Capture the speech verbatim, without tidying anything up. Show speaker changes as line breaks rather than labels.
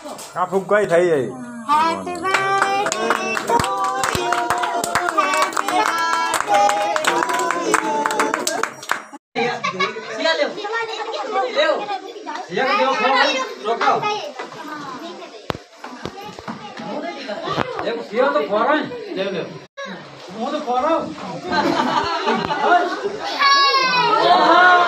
આ ફુગ્ગાઈ થઈ જાય
Happy birthday to you. Happy birthday to you.
Siya ले ले सिया के देखो रोको देखो सिया तो फौरन ले ले वो तो फौरन